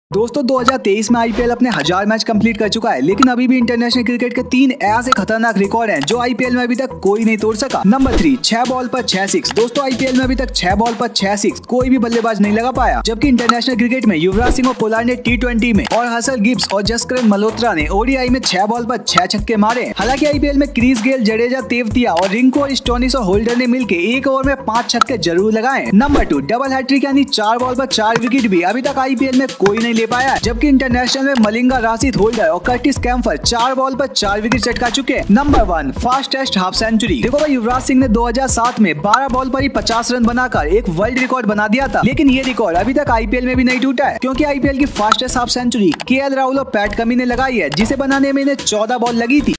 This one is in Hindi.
दोस्तों 2023 में आईपीएल अपने 1000 मैच कंप्लीट कर चुका है, लेकिन अभी भी इंटरनेशनल क्रिकेट के 3 ऐसे खतरनाक रिकॉर्ड हैं जो आईपीएल में अभी तक कोई नहीं तोड़ सका। नंबर 3, 6 बॉल पर 6 सिक्स। दोस्तों आईपीएल में अभी तक 6 बॉल पर 6 सिक्स कोई भी बल्लेबाज नहीं लगा पाया, जबकि इंटरनेशनल क्रिकेट में युवराज सिंह और पोलार्ड ने T20 में और हसल गिब्स और जसकरण मल्होत्रा ने ओडीआई में 6 बॉल पर 6 छक्के मारे। हालांकि आईपीएल में क्रिस गेल, जडेजा, तेवतिया और रिंकू और स्टोनिस और होल्डर ने मिलकर एक ओवर में 5 छक्के जरूर लगाए। नंबर 2, डबल हैट्रिक यानी 4 बॉल पर 4 विकेट भी अभी तक आईपीएल में कोई नहीं ले पाया, जबकि इंटरनेशनल में मलिंगा, राशिद होल्डर और कर्टिस कैम्फर 4 बॉल पर 4 विकेट चटका चुके। Number 1, fastest half century. देखो भाई, युवराज सिंह ने 2007 में 12 बॉल पर ही 50 रन बनाकर एक वर्ल्ड रिकॉर्ड बना दिया था, लेकिन ये रिकॉर्ड अभी तक आईपीएल में भी नहीं टूटा है, क्योंकि आईपीएल की fastest half century KL Rahul और पैट कमिंस ने लगाई है, जिसे बनाने में इन्हें 14 बॉल लगी थी।